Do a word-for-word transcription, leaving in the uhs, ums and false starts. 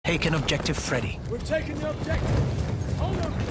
Taken objective Freddy. We're taking the objective. Hold on.